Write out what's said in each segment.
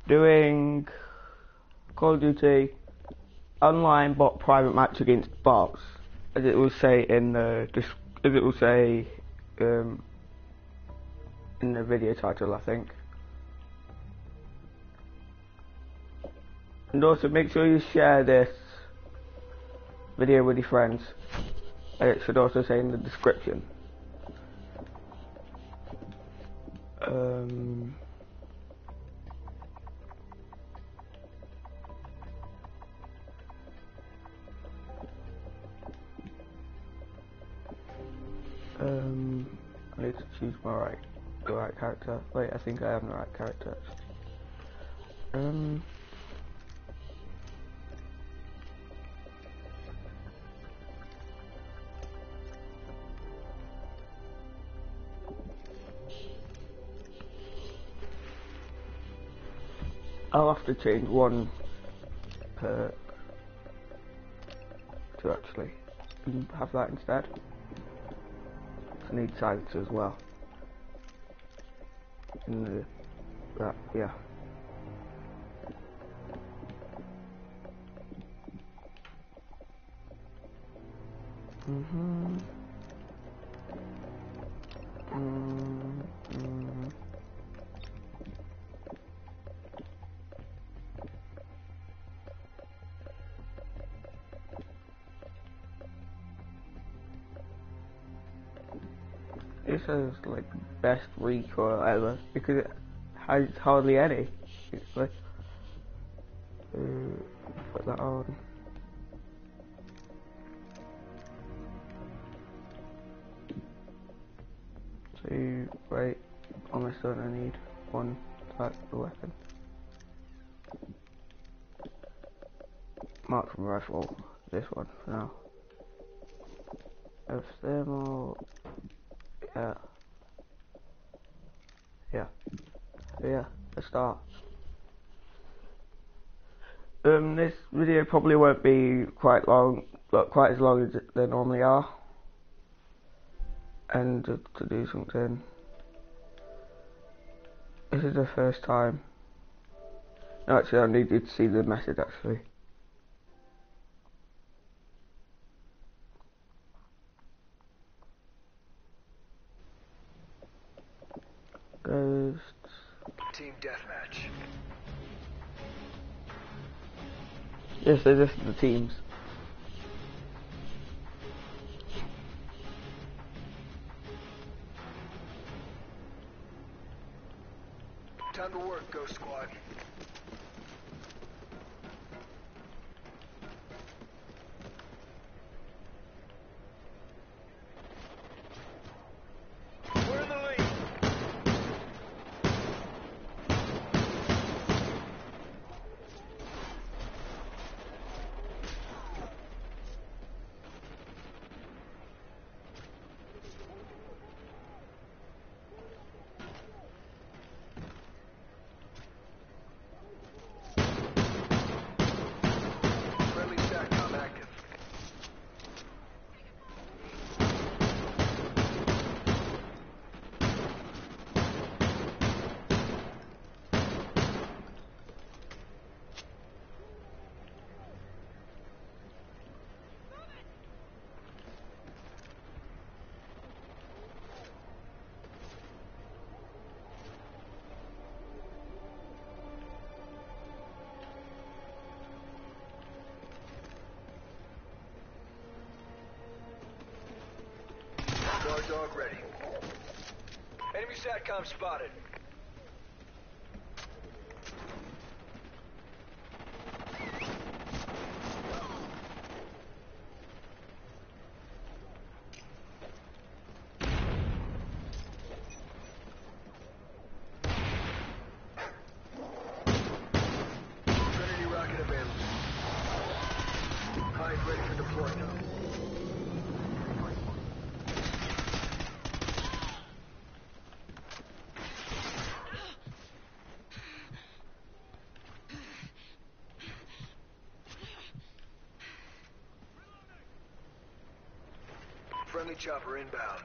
doing Call of Duty online bot private match against bots, as it will say in the in the video title, I think. And also make sure you share this video with your friends. And it should also say in the description. I need to choose the right character. Wait, I think I have the right character. I'll have to change one perk to actually have that instead. I need silencer as well. Yeah. This is like best recoil ever because it has hardly any. It's like put that on. So wait, almost done. I need one type of weapon. Marksman rifle. This one for now. Of thermal. Yeah, let's start. This video probably won't be quite as long as they normally are. And to do something. This is the first time. No, actually, I need you to see the message actually. Ghosts. Team deathmatch. Yes, so this is the teams. Time to work, Ghost Squad. We're in the lead. Friendly SATCOM active. Guard dog ready. Enemy SATCOM spotted. Trinity rocket available. Hive ready for deployment. Friendly chopper inbound.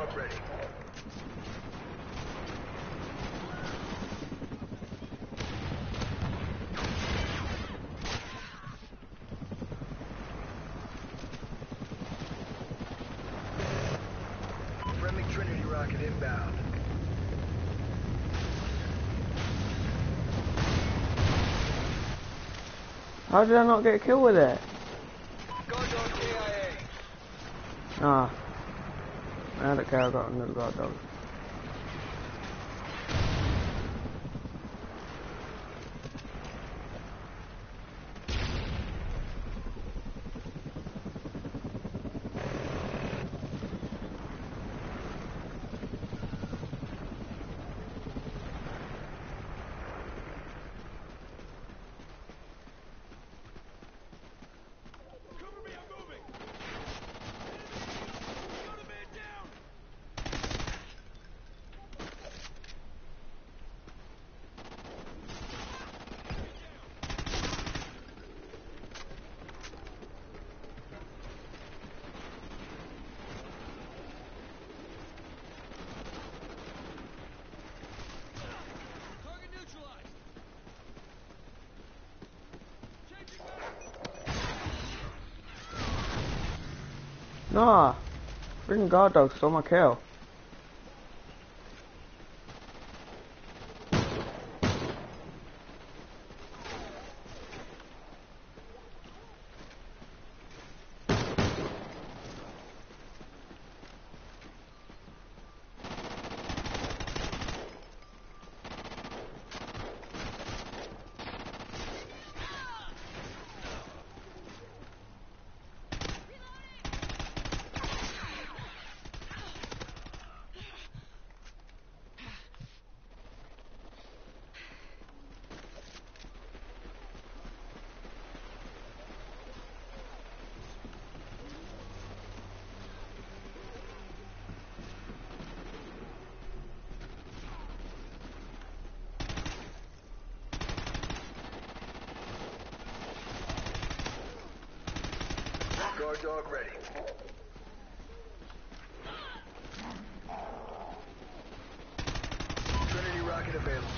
dog ready. Friendly Trinity rocket inbound. How did I not get a kill with it? Guard dog KIA. Ah. I don't care, I got another guard dog. Nah. Freaking guard dog stole my kill. Guard dog ready. Trinity rocket available.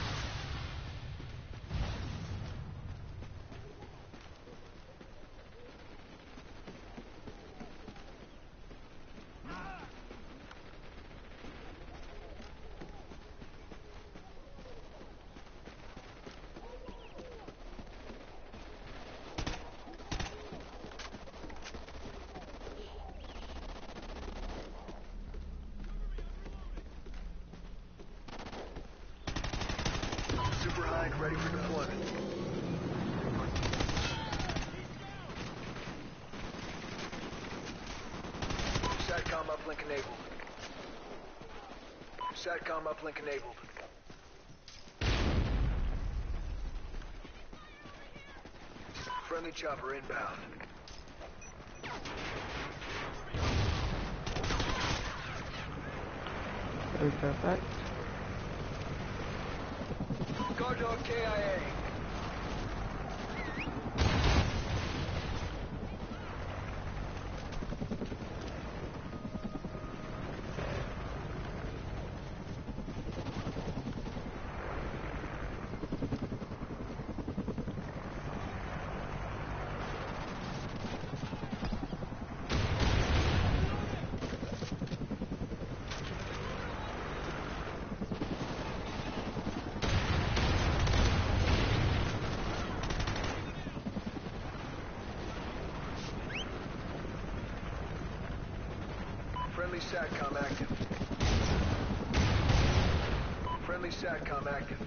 Super Hind ready for deployment. SATCOM uplink enabled. SATCOM uplink enabled. Friendly chopper inbound. Very perfect. Guard dog KIA. Friendly SATCOM active. Friendly SATCOM active.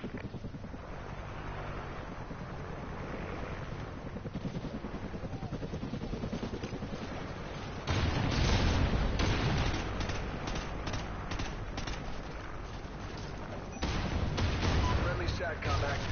Friendly SATCOM active.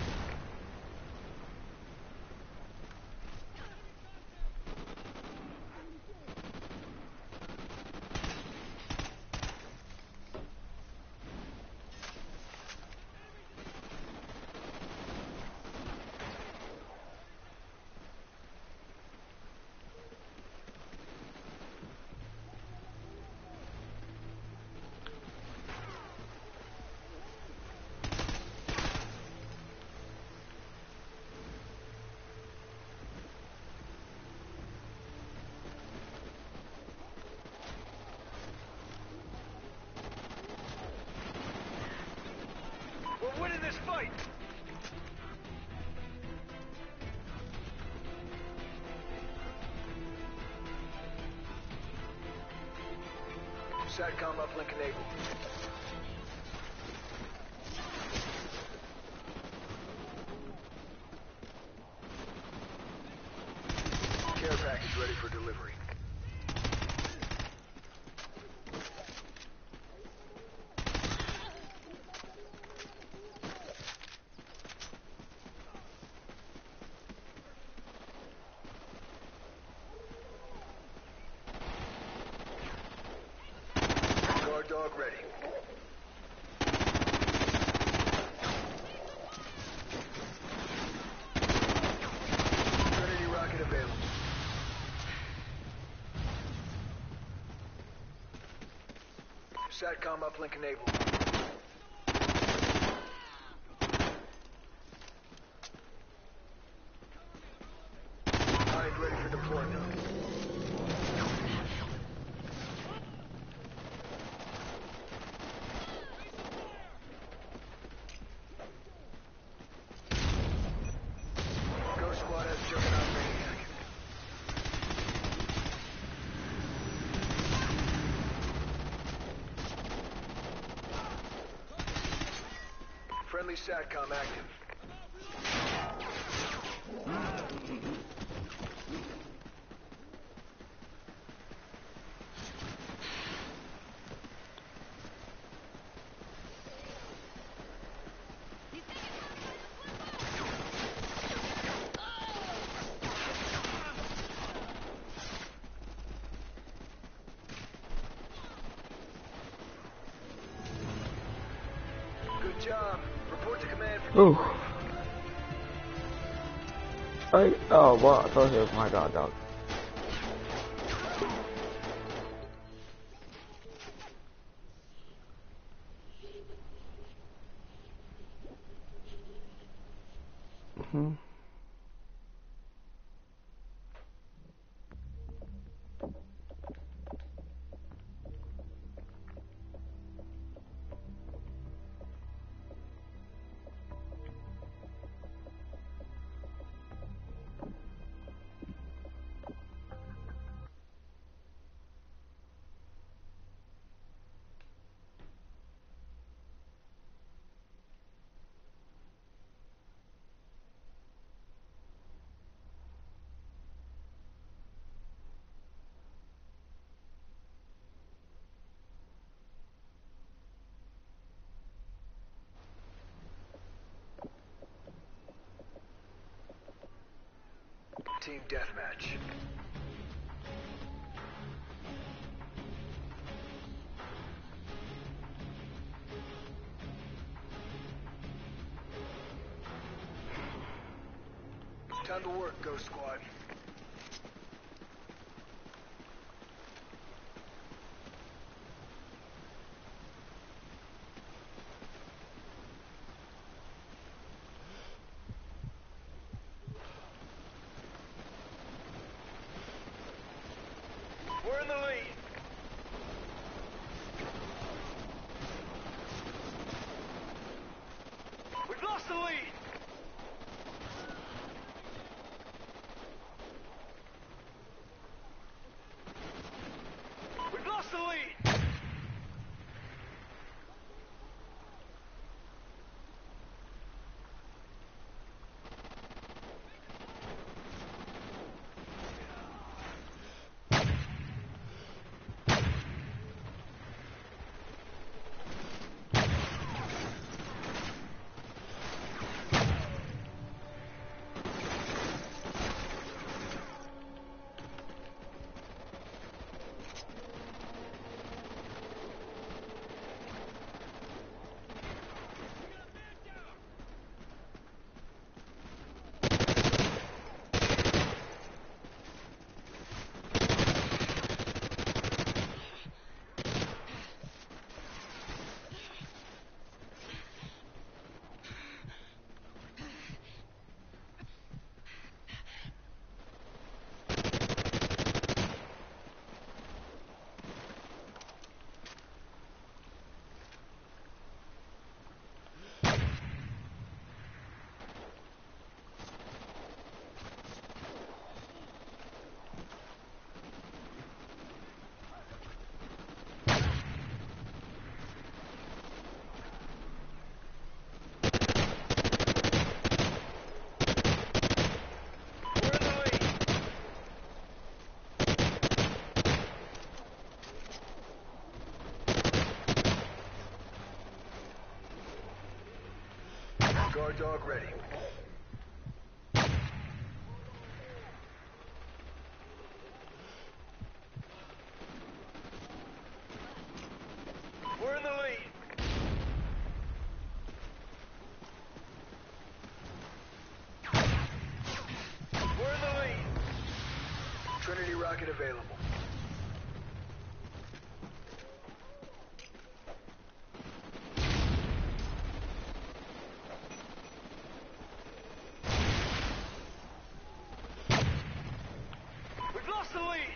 winning this fight! SATCOM uplink enabled. Care package ready for delivery. Guard dog ready. Trinity rocket available. SATCOM uplink enabled. Hind ready for deployment. Ghost Squad has Juggernaut Maniac. Friendly SATCOM active. Good job. Report to command for Ooh. Oh, what? I thought it was my guard dog. Mm-hmm. Team deathmatch. Time to work, Ghost Squad. We're in the lead. We've lost the lead. We've lost the lead. Guard dog ready. We're in the lead. We're in the lead. Trinity rocket available. We've lost the lead.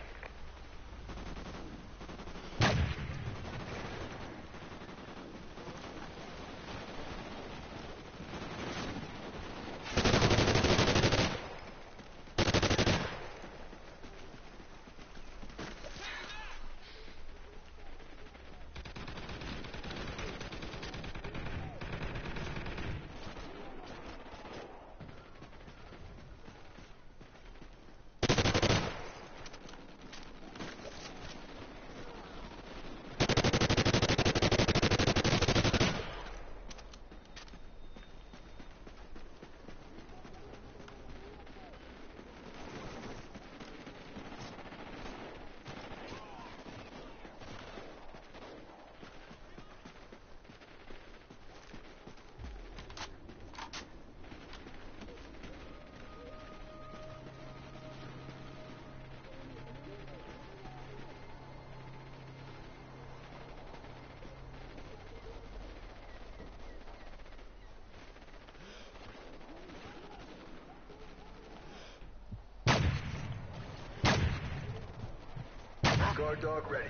Guard dog ready.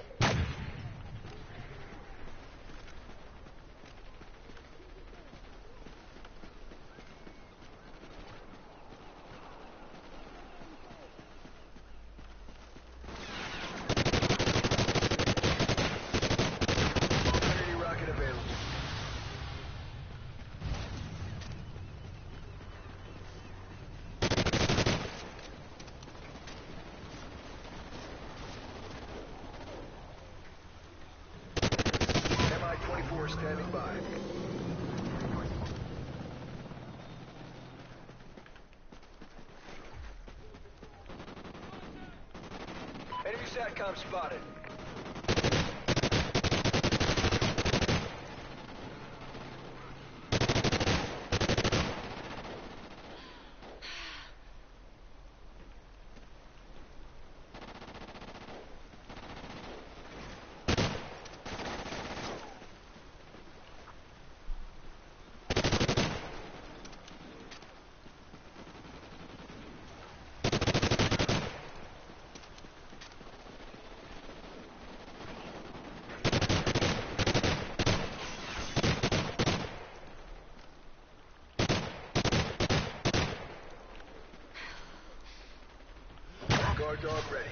Trinity rocket available. Mi-24 standing by. Enemy SATCOM spotted. Guard dog ready.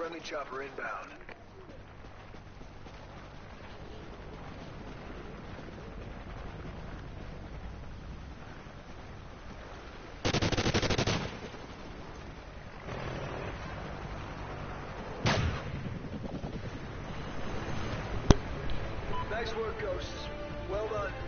Friendly chopper inbound. Nice work, Ghosts. Well done.